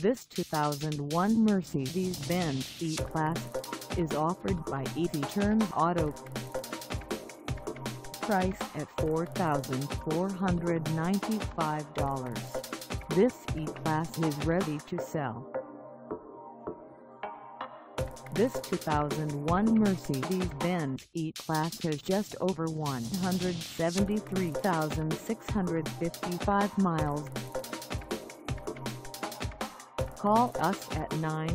This 2001 Mercedes-Benz E-Class is offered by Easy Terms Auto. Price at $4,495. This E-Class is ready to sell. This 2001 Mercedes-Benz E-Class has just over 173,655 miles. Call us at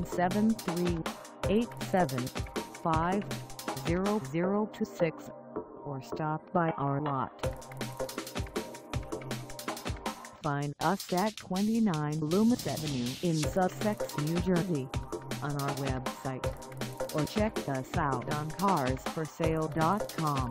973-875-0026 or stop by our lot. Find us at 29 Loomis Avenue in Sussex, New Jersey, on our website, or check us out on carsforsale.com.